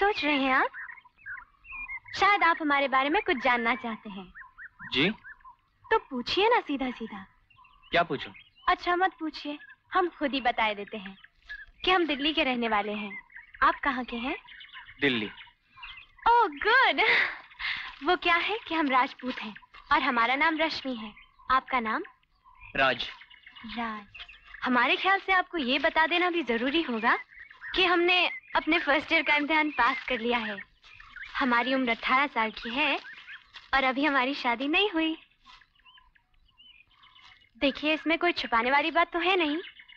सोच रहे हैं आप? शायद आप हमारे बारे में कुछ जानना चाहते हैं। जी? तो पूछिए ना सीधा सीधा। क्या पूछूं? अच्छा मत पूछिए, हम खुद ही बता देते हैं कि हम दिल्ली के रहने वाले हैं। आप कहाँ के हैं? दिल्ली। Oh good. वो क्या है कि हम राजपूत हैं और हमारा नाम रश्मि है। आपका नाम? राज। राज। हमारे ख्याल से आपको ये बता देना भी जरूरी होगा कि हमने अपने फर्स्ट ईयर का इम्तिहान पास कर लिया है। हमारी उम्र 18 साल की है और अभी हमारी शादी नहीं हुई। देखिए, इसमें कोई छुपाने वाली बात तो है नहीं।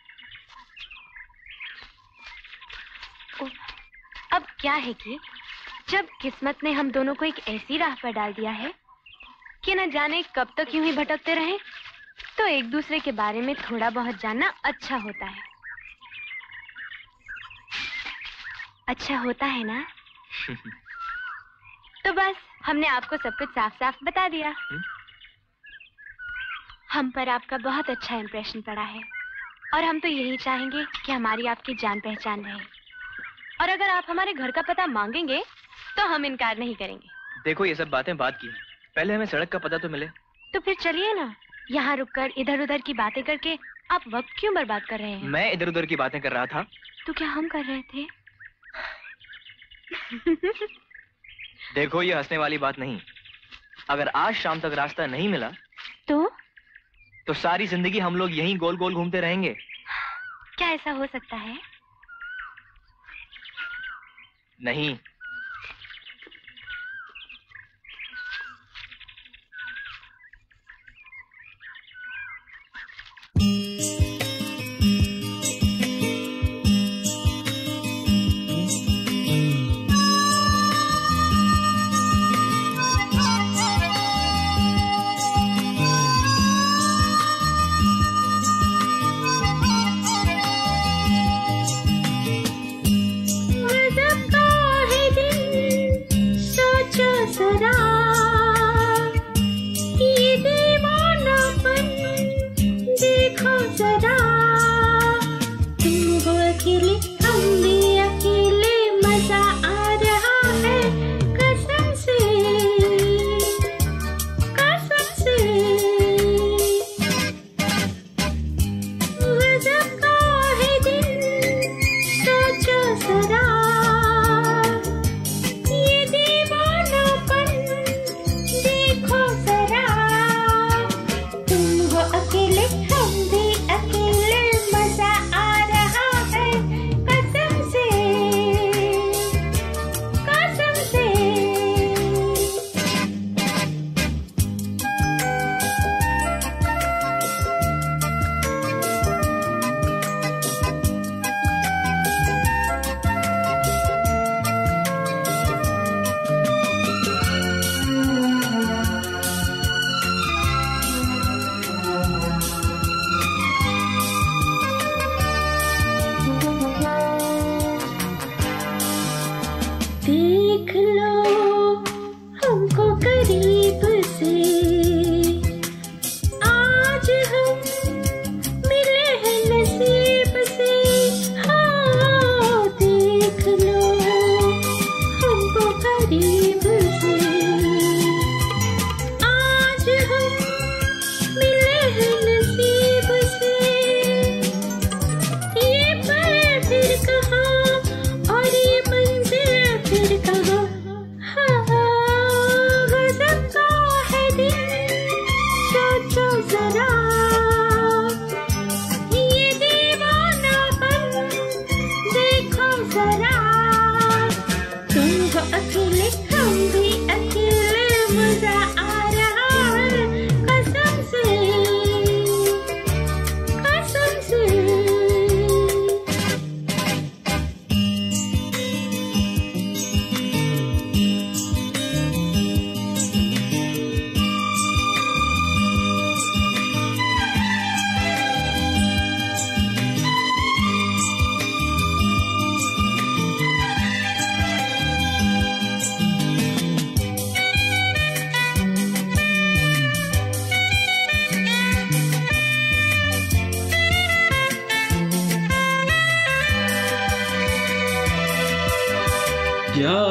अब क्या है कि जब किस्मत ने हम दोनों को एक ऐसी राह पर डाल दिया है कि न जाने कब तक यूं ही भटकते रहें, तो एक दूसरे के बारे में थोड़ा बहुत जानना अच्छा होता है। अच्छा होता है ना? तो बस हमने आपको सब कुछ साफ साफ बता दिया। हम पर आपका बहुत अच्छा इंप्रेशन पड़ा है और हम तो यही चाहेंगे कि हमारी आपकी जान पहचान रहे। और अगर आप हमारे घर का पता मांगेंगे तो हम इनकार नहीं करेंगे। देखो, ये सब बातें बात की हैं, पहले हमें सड़क का पता तो मिले। तो फिर चलिए ना, यहाँ रुककर इधर उधर की बातें करके आप वक्त क्यों बर्बाद कर रहे हैं? मैं इधर उधर की बातें कर रहा था। तो क्या हम कर रहे थे? देखो, ये हंसने वाली बात नहीं। अगर आज शाम तक रास्ता नहीं मिला तो सारी जिंदगी हम लोग यहीं गोल गोल घूमते रहेंगे। क्या ऐसा हो सकता है? नहीं।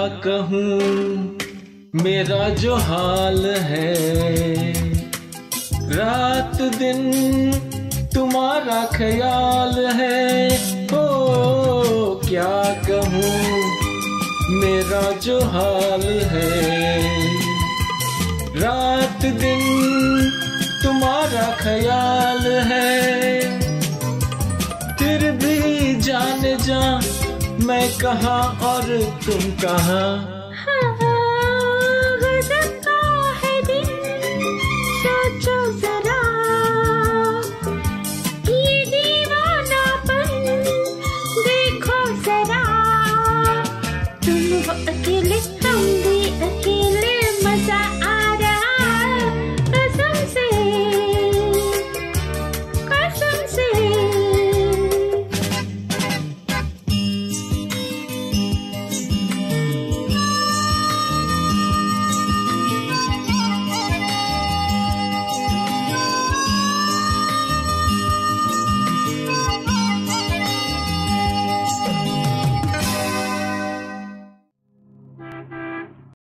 कहूँ मेरा जो हाल है, रात दिन तुम्हारा ख्याल है। ओ क्या कहूँ मेरा जो हाल है, रात दिन तुम्हारा ख्याल है। फिर भी जाने जा मैं कहाँ और तुम कहाँ,